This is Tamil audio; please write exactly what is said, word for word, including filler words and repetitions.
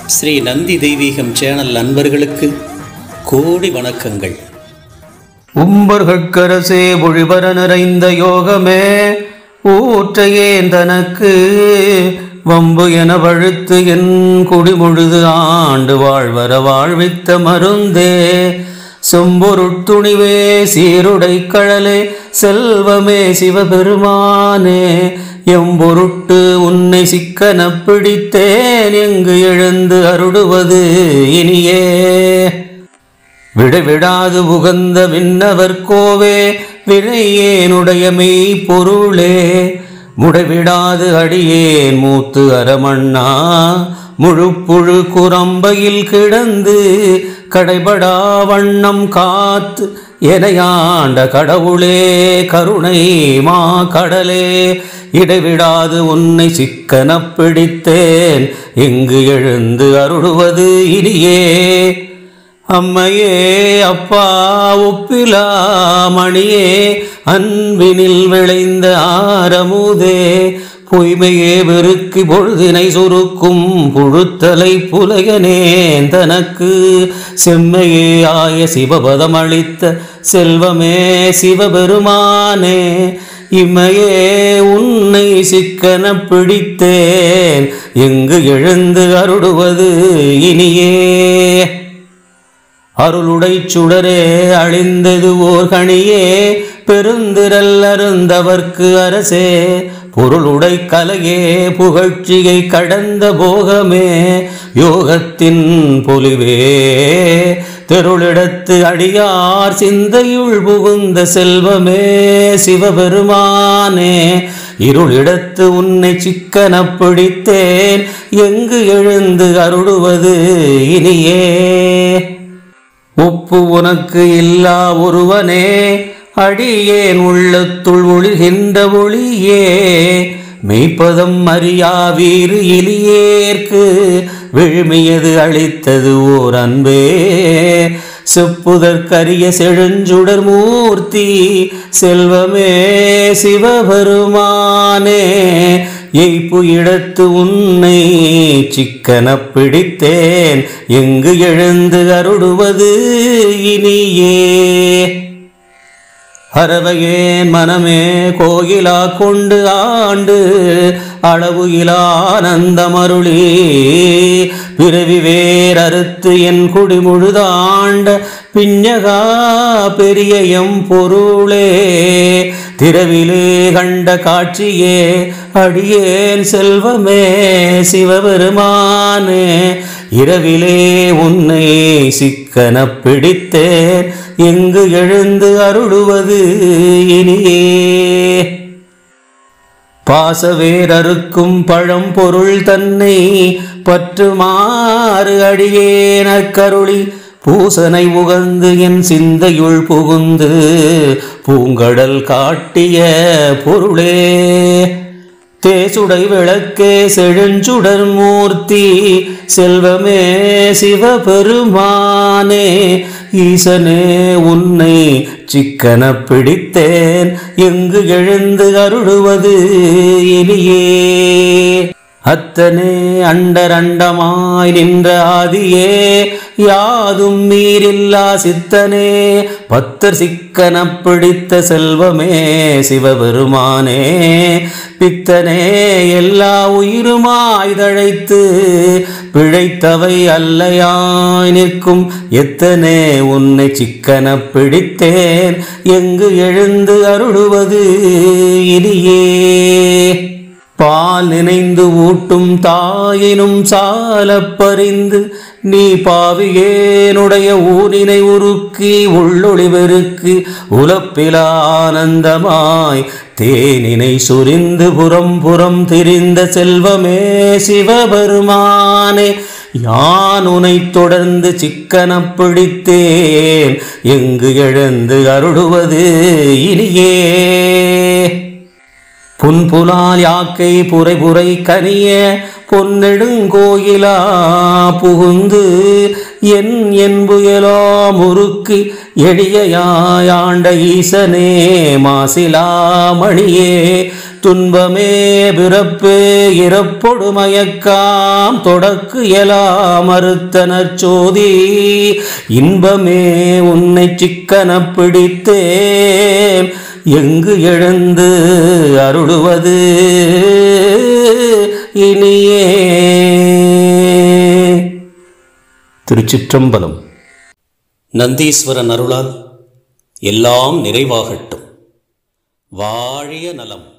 ஸ்ரீ நந்தி தெய்வீகம் சேனல் நண்பர்களுக்கு கோடி வணக்கங்கள். உம்பர்கட்கரசே ஒழிபர நிறைந்த யோகமே ஊற்றையேன் தனக்கு வம்பு என வழுத்து என் குடிமுழுது ஆண்டு வாழ்வர வாழ்வித்த மருந்தே சொம்பொருட்டுணிவே சீருடை கழலே செல்வமே சிவபெருமானே எம்பொருட்டு உன்னை சிக்கன பிடித்தேன் எங்கு எழுந்து அருடுவது இனியே விடைவிடாது உகந்த விண்ணவர் கோவே வினையேனுடைய மெய் பொருளே முடைவிடாது அடியேன் மூத்து அரமண்ணா முழுப்புழு குரம்பையில் கிடந்து கடைபடா வண்ணம் காத்து எனையாண்ட கடவுளே கருணை மா கடலே இடைவிடாது உன்னை சிக்கன பிடித்தேன் எங்கு எழுந்து அருடுவது இனியே அம்மையே அப்பா ஒப்பிலா மணியே அன்பினில் விளைந்த ஆரமுதே பொய்மையே வெறுக்கி பொழுதினை சுருக்கும் புழுத்தலை புலையனேன் தனக்கு செம்மையே ஆய சிவபதம் அளித்த செல்வமே சிவபெருமானே இம்மையே உன்னை சிக்கன பிடித்தேன் எங்கு எழுந்து அருடுவது இனியே அருளுடை சுடரே அழிந்தது ஓர் கணியே பெருந்திரல் அருந்தவர்க்கு அரசே பொருளுடை கலையே புகழ்ச்சியை கடந்த போகமே யோகத்தின் பொலிவே தெருளிடத்து அடியார் சிந்தையுள் புகுந்த செல்வமே சிவபெருமானே இருளிடத்து உன்னை சிக்கன பிடித்தேன் எங்கு எழுந்து அருடுவது இனியே ஒப்பு உனக்கு இல்லா ஒருவனே அடியேன் உள்ளத்துள் ஒளிகின்ற ஒளியே மெய்ப்பதம் அறியா வீறு இலியேற்கு விழுமியது அளித்தது ஓர் அன்பே செப்புதற்கரிய செழுஞ்சுடர் மூர்த்தி செல்வமே சிவபெருமானே எய்ப்பு இடத்து உன்னை சிக்கன பிடித்தேன் எங்கு எழுந்து அருடுவது இனியே அறவையேன் மனமே கோயிலா கொண்டு ஆண்டு அளவு இலானந்தமருளி பிறவி வேர் அறுத்து என் குடி முழுதாண்ட பிஞகா பெரிய எம் பொருளே திரவிலே கண்ட காட்சியே அடியேன் செல்வமே சிவபெருமானே இரவிலே உன்னை சிக்கன பிடித்தேன் எங்கு எழுந்து அருளுவது இனியே பாசவேரறுக்கும் பழம் பொருள் தன்னை பற்றுமாறு அடியேன கருளி பூசனை உகந்து என் சிந்தையுள் புகுந்து பூங்கடல் காட்டிய பொருளே தேசுடை விளக்கே செழுஞ்சுடர் மூர்த்தி செல்வமே சிவபெருமானே ஈசனே உன்னை சிக்கன பிடித்தேன் எங்கு எழுந்து அருளுவது இனியே அத்தனே அண்டரண்டமாய் நின்ற ஆதியே யாதும் மீறில்லா சித்தனே பத்தர் சிக்கன பிடித்த செல்வமே சிவபெருமானே பித்தனே எல்லா உயிருமாய் தழைத்து பிழைத்தவை அல்லையாய் நிற்கும் எத்தனே உன்னை சிக்கன பிடித்தேன் எங்கு எழுந்து அருளுவது இனியே பால் நினைந்து ஊட்டும் தாயினும் சாலப் பறிந்து நீ பாவியேனுடைய ஊனினை உருக்கி உள்ளொளி பெருக்கு உலப்பில் ஆனந்தமாய் தேனினை சுரிந்து புறம் புறம் திரிந்த செல்வமே சிவபெருமானே யான் உனை தொடர்ந்து சிக்கன பிடித்தேன் எங்கு எழுந்து அருளுவது இனியே புன்புலால் யாக்கை புரை புரை கனிய பொன்னெடுங்கோயிலா புகுந்து என் என்புயலா முறுக்கு எளியாயாண்ட ஈசனே மாசிலா மணியே துன்பமே பிறப்பு இறப்பொடு மயக்காம் தொடக்கு எலாம் அறுத்தனர் சோதி இன்பமே உன்னை சிக்கன பிடித்தேன் எங்கு எழுந்து அருளுவது இனியே. திருச்சிற்றம்பலம். நந்தீஸ்வரன் அருளால் எல்லாம் நிறைவாகட்டும். வாழிய நலம்.